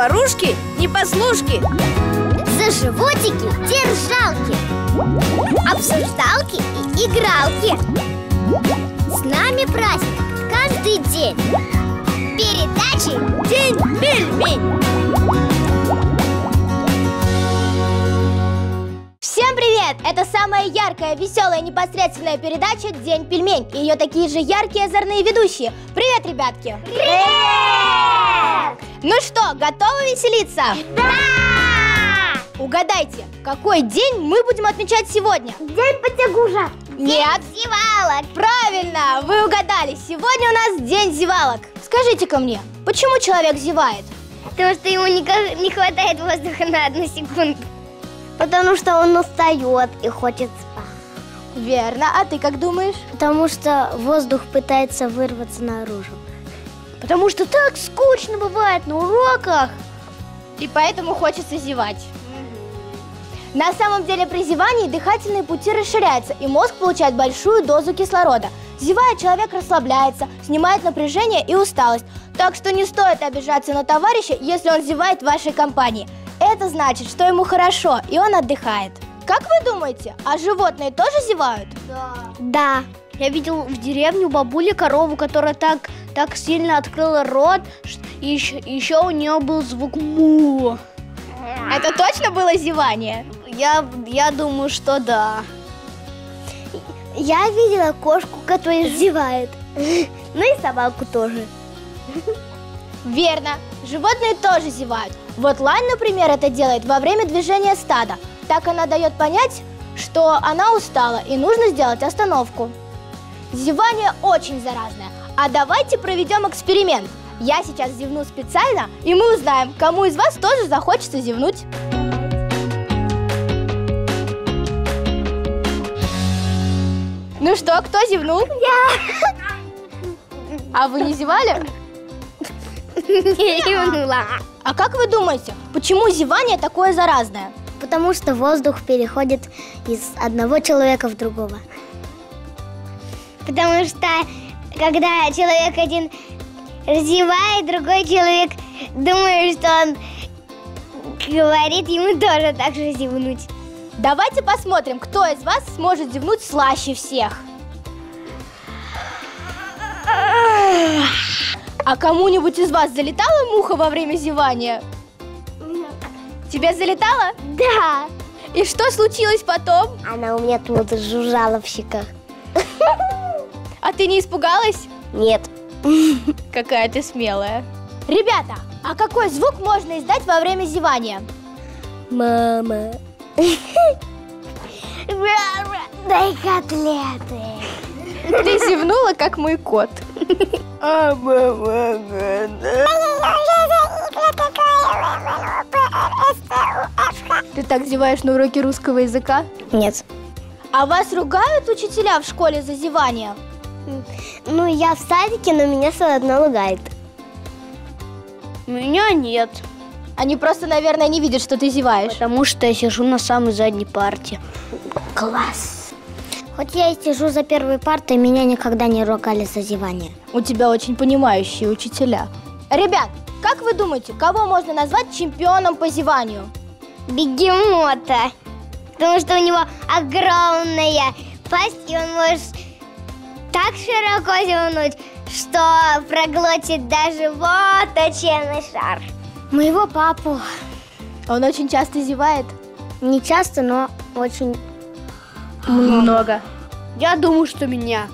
заварушки, непослушки. За животики держалки, обсуждальки и игралки. С нами праздник каждый день. Передачи «День пельмень». Всем привет! Это самая яркая, веселая, непосредственная передача «День пельмень». И ее такие же яркие, озорные ведущие. Привет, ребятки! Привет! Ну что, готовы веселиться? Да! Угадайте, какой день мы будем отмечать сегодня? День потягужа. Нет. День зевалок. Правильно, вы угадали. Сегодня у нас день зевалок. Скажите-ка мне, почему человек зевает? Потому что ему не хватает воздуха на 1 секунду. Потому что он устает и хочет спать. Верно, а ты как думаешь? Потому что воздух пытается вырваться наружу. Потому что так скучно бывает на уроках. И поэтому хочется зевать. На самом деле при зевании дыхательные пути расширяются, и мозг получает большую дозу кислорода. Зевая, человек расслабляется, снимает напряжение и усталость. Так что не стоит обижаться на товарища, если он зевает в вашей компании. Это значит, что ему хорошо, и он отдыхает. Как вы думаете, а животные тоже зевают? Да. Я видел в деревне у бабули корову, которая так сильно открыла рот, и еще у нее был звук му. Это точно было зевание? Я думаю, что да. Я видела кошку, которая зевает. Ну и собаку тоже. Верно, животные тоже зевают. Вот лань, например, это делает во время движения стада. Так она дает понять, что она устала и нужно сделать остановку. Зевание очень заразное. А давайте проведем эксперимент. Я сейчас зевну специально, и мы узнаем, кому из вас тоже захочется зевнуть. Ну что, кто зевнул? Я. А вы не зевали? Не зевнула. А как вы думаете, почему зевание такое заразное? Потому что воздух переходит из одного человека в другого. Потому что, когда человек один зевает, другой человек думает, что он говорит, ему тоже так же зевнуть. Давайте посмотрим, кто из вас сможет зевнуть слаще всех. А кому-нибудь из вас залетала муха во время зевания? Тебе залетала? Да. И что случилось потом? Она у меня тут жужжала в щеках. А ты не испугалась? Нет. Какая ты смелая. Ребята, а какой звук можно издать во время зевания? Мама. Дай котлеты. Ты зевнула, как мой кот. Ты так зеваешь на уроке русского языка? Нет. А вас ругают учителя в школе за зевание? Ну, я в садике, но меня все равно ругает. Меня нет. Они просто, наверное, не видят, что ты зеваешь. Потому что я сижу на самой задней парте. Класс. Хоть я и сижу за первой партой, меня никогда не ругали за зевание. У тебя очень понимающие учителя. Ребят, как вы думаете, кого можно назвать чемпионом по зеванию? Бегемота. Потому что у него огромная пасть, и он может так широко зевнуть, что проглотит даже высоченный шар. Моего папу. Он очень часто зевает? Не часто, но очень много. Я думаю, что меня.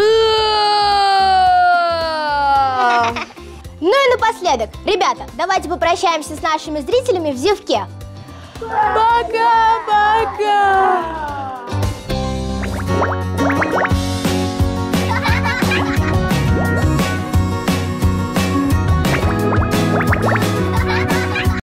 Ну и напоследок, ребята, давайте попрощаемся с нашими зрителями в зевке. Пока-пока!